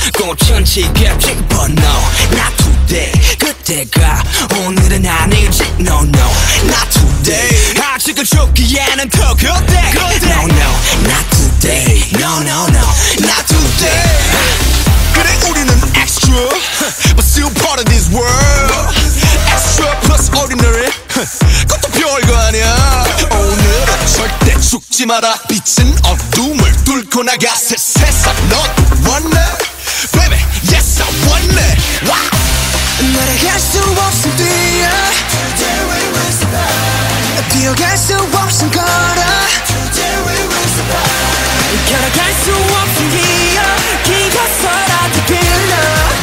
꽃은 지겹지 but no not today 그때가 오늘은 아니지 no no not today 아직은 죽기에는 더 그때 no no not today no no no not today 그래 우리는 extra but still part of this world extra plus ordinary 그것도 별거 아니야 오늘은 절대 죽지 마라 빛은 어둠을 뚫고 나가 새 세상 넌 원해 baby yes I want it wow 날아갈 수 없음 뛰어 Today we will survive 뛰어갈 수 없음 걸어 Today we will survive 걸어갈 수 없음 기어 기가서라도 빌려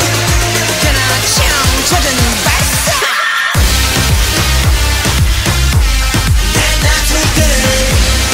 그나 찾아는 발사 난 not today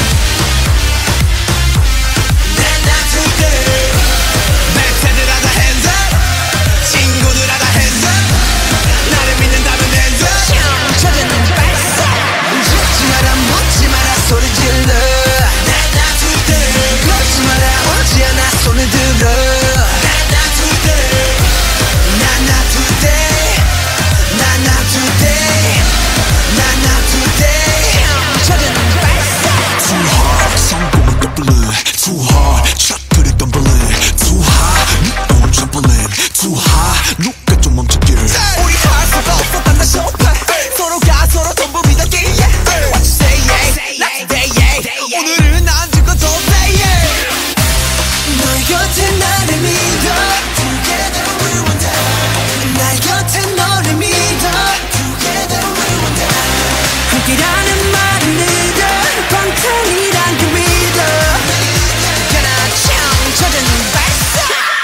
난 not today 멘트들 하다 hands up 친구들 하다 hands up 나를 믿는다면 hands up 찾아는 발사 죽지 마라 묻지 마라 소리 질러 난 not today 걷지 마라 오지 않아 손을 들어 난 not today 난 not today 난 not today 난 not today 찾아는 발사 Too hard 성공은 double Too hard 샷들이 덤블링 Too high 네 own trampoline Too high 누가 좀 멈춰길 우리 할 수가 없었단 나 쇼파 서로가 서로 덤벼미다 yeah What you say yeah not today yeah 오늘은 안 죽어도 say yeah 너의 곁에 나를 믿어 Together we will die 나의 곁에 너를 믿어 Together we will die 함께라는 말을 믿어 방탄이란 그 믿어 그나 참 찾아는 발사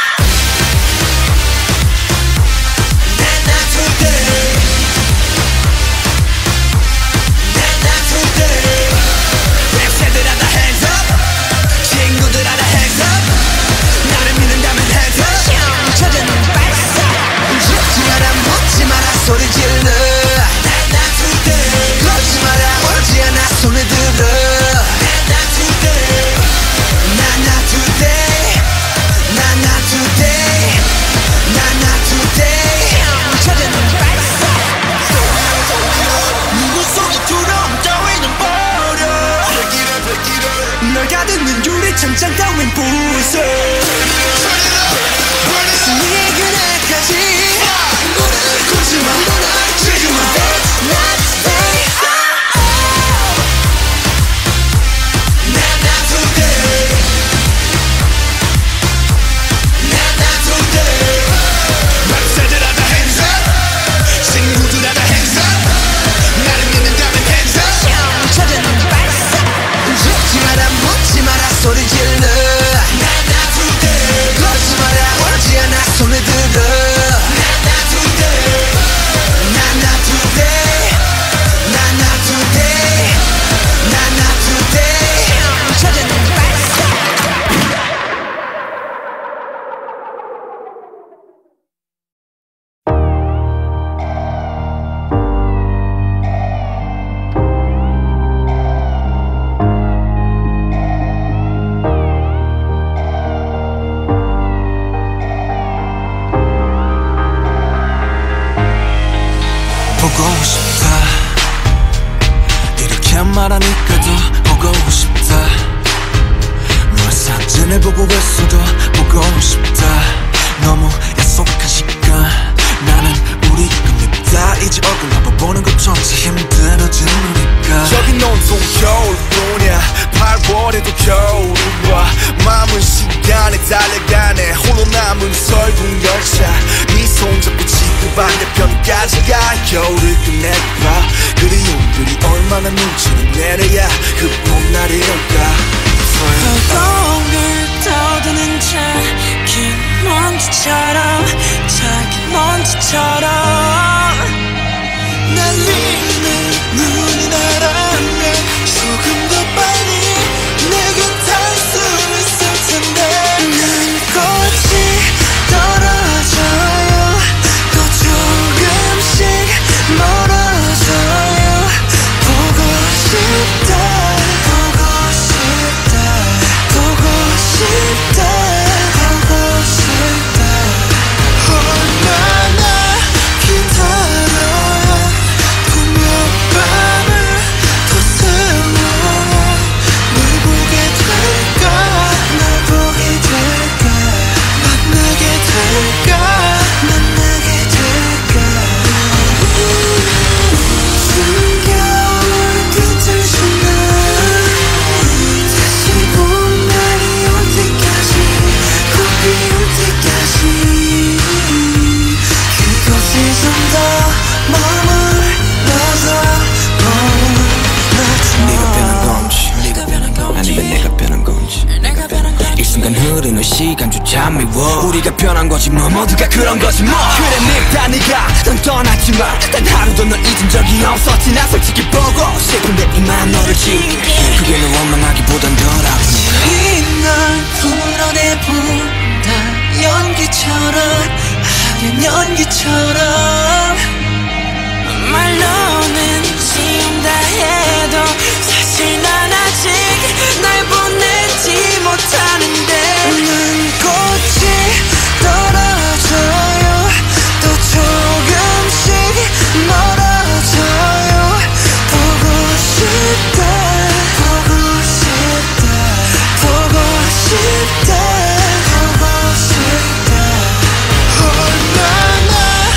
난 not today 난 not today 랩새들 하다 hands up 친구들 하다 hands up 나를 믿는다면 hands up 찾아는 발사 죽지 마라 묻지 마라 소리 질러 난 not today 걷지 마라 오지 않아 손을 들어 난 not today 난 not today 난 not today 난 not today 찾아는 발사 누구 소리처럼 따위는 버려 널 가득는 유리창장 따윈 부숴 승리의 그날까지 굳지 마 지금은 Not today not today not today 랩새들 하다 hands up 친구들 하다 hands up 나를 믿는다면 hands up 찾아는 발사 죽지 마라 묻지 마라 소리 질러 not today 걷지 마라 오지 않아 손을 들어 not today not today not today not today 찾아는 발사 보고 싶다 이렇게 말하니까도 보고 싶다 너의 사진을 보고 있어도 보고 싶다 너무 약속한 시간 나는 우리 겁니다 이제 얼굴 한번 보는 것조차 힘들어진 우리가 여긴 온통 겨울뿐이야 8월에도 겨울이 와 마음은 시간에 달려가네 홀로 남은 설국 열차 네 손잡고 지구 반대편까지 가 겨울을 끝내봐 그리움들이 얼마나 눈치를 내려야 그 봄날이 올까 거울을 떠드는 작은 먼지처럼 작은 먼지처럼 날리는 눈이 날아오면 조금 더 빨리 내게 닿을 수 있을 텐데 난 꽃이 떨어져요 또 조금씩 멀어져요 보고 싶다 보고 싶다 보고 싶다 보고 싶다 참 미워. 우리가 변한 거지 뭐 모두가 그런 거지 뭐. 그래 늙다 네가 넌 떠났지만 단 하루도 널 잊은 적이 없었지. 나 솔직히 보고 싶은데 이만 너를 지울게. 그게 널 원망하기보단 덜 아프지. 널 풀어내본다 연기처럼 하얀 연기처럼 말로는 지운다 해도 사실 난 아직 날 보내지 못하는데 난 꽃이 떨어져요 또 조금씩 멀어져요 보고 싶다 보고 싶다 보고 싶다 보고 싶다 얼마나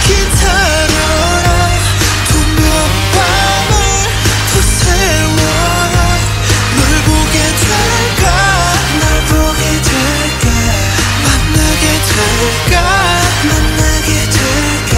기다려라 또 몇 밤을 더 세워라 널 보게 될까 널 보게 될까 만나게 될까 만나게 될까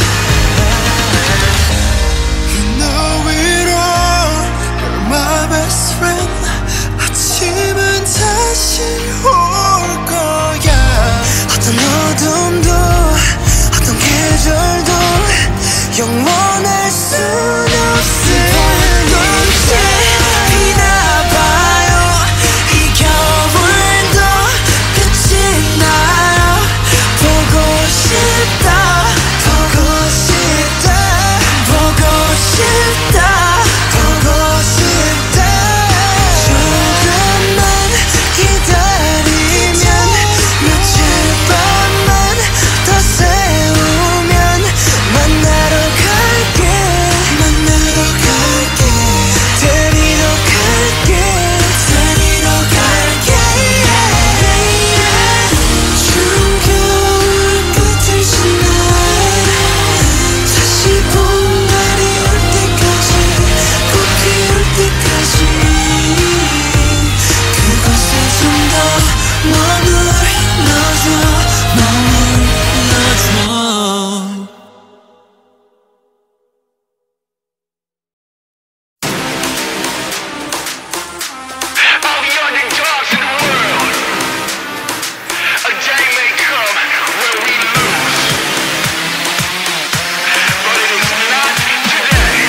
You know it all You're my best friend 아침은 다시 올 거야 어떤 어둠도 어떤 계절도 영원할 순 없을 건지 비나 봐요 이 겨울도 끝이 나요 보고 싶다 보고 싶다 보고 싶다 보고 싶다 조금만 기다리면 며칠 밤만 더 세우면 만나러 갈게 만나러 갈게 데리러 갈게 데리러 갈게 추운 겨울 끝을 지나 다시 봄날이 올 때까지 꽃 피울 때까지 그곳에 좀 더 머물러줘 머물러줘 All the underdogs in the world. A day may come where we lose, but it is not today.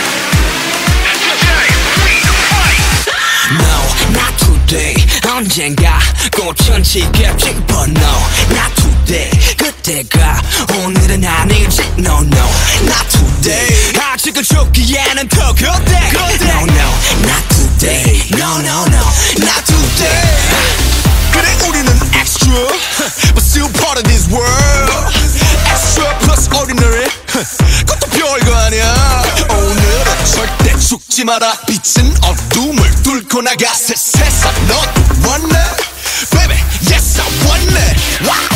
Today we fight. No, not today. 언젠가 꽃은 지겠지 but no, not today. 그때가 오늘은 아니지 no no, not today. 아직은 죽기에는 더 그때 no no, not today. no no no, not today. 그래 우리는 extra, but still part of this world. Extra plus ordinary. 그것도 별거 아니야. 오늘은 절대 죽지 마라. 빛은 어둠을 뚫고 나가 새 세상 너도 원해, baby. Yes I want it. Wow.